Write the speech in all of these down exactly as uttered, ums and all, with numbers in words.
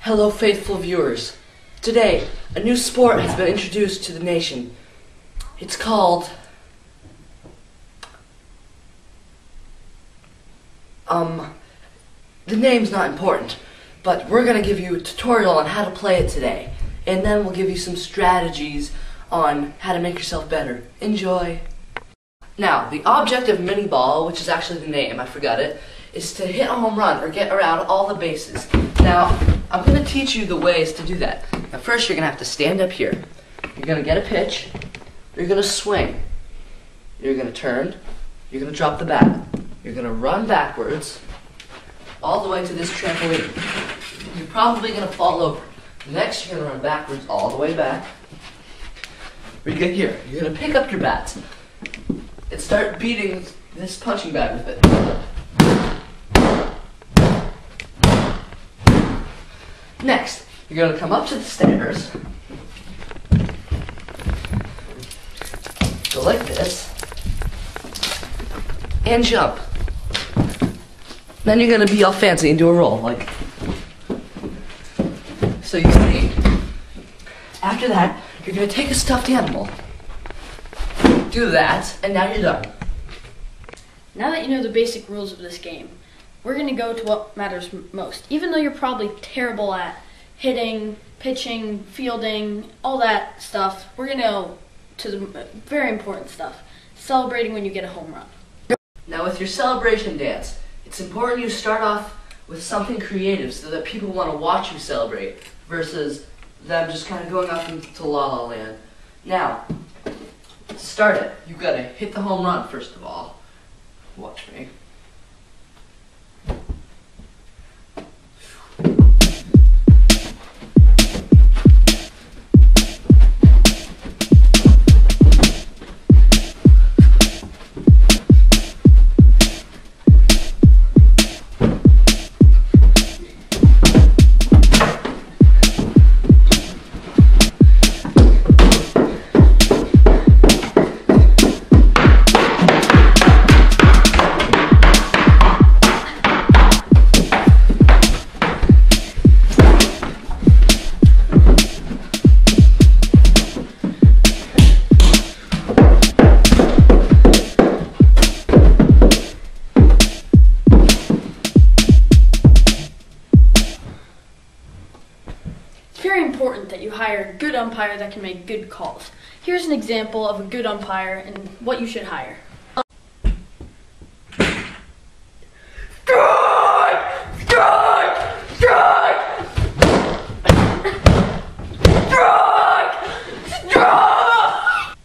Hello, faithful viewers. Today, a new sport has been introduced to the nation. It's called... Um, the name's not important, but we're going to give you a tutorial on how to play it today. And then we'll give you some strategies on how to make yourself better. Enjoy! Now, the object of mini ball, which is actually the name, I forgot it, is to hit a home run or get around all the bases. Now, I'm going to teach you the ways to do that. Now, first you're going to have to stand up here. You're going to get a pitch. You're going to swing. You're going to turn. You're going to drop the bat. You're going to run backwards all the way to this trampoline. You're probably going to fall over. Next, you're going to run backwards all the way back. We get here. You're going to pick up your bat and start beating this punching bag with it. Next, you're going to come up to the stairs, go like this, and jump. Then you're going to be all fancy and do a roll, like. So you see, after that, you're going to take a stuffed animal, do that, and now you're done. Now that you know the basic rules of this game, we're going to go to what matters most. Even though you're probably terrible at hitting, pitching, fielding, all that stuff, we're going to go to the very important stuff, celebrating when you get a home run. Now with your celebration dance, it's important you start off with something creative so that people want to watch you celebrate versus them just kind of going off into la la land. Now, to start it, you've got to hit the home run first of all. Watch me. It's very important that you hire a good umpire that can make good calls. Here's an example of a good umpire and what you should hire. Strike! Strike! Strike! Strike! Strike!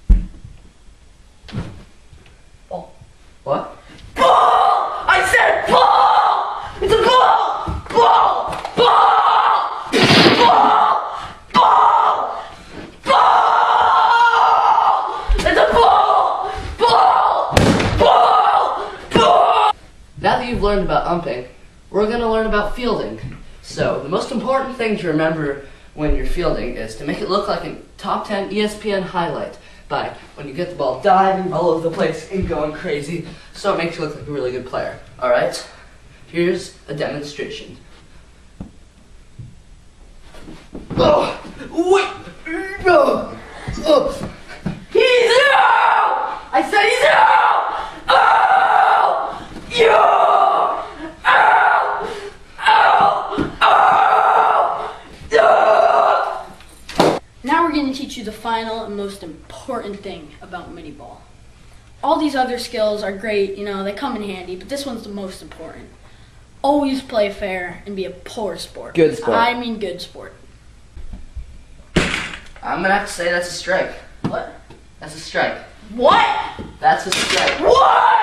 Oh. What? Ball! I said ball! It's a ball! Ball! Ball! Ball! Ball! Ball! It's a ball! Ball! Ball! Ball! Now that you've learned about umping, we're going to learn about fielding. So, the most important thing to remember when you're fielding is to make it look like a top ten E S P N highlight by when you get the ball diving all over the place and going crazy, so it makes you look like a really good player. Alright? Here's a demonstration. Oh! Wait! No! Oh! He's out! I said he's out! Oh! You! Ow! Ow! Ow! Oh! Now we're going to teach you the final and most important thing about mini ball. All these other skills are great, you know, they come in handy, but this one's the most important. Always play fair and be a poor sport. Good sport. I mean good sport. I'm gonna have to say that's a strike. What? That's a strike. What? That's a strike. What?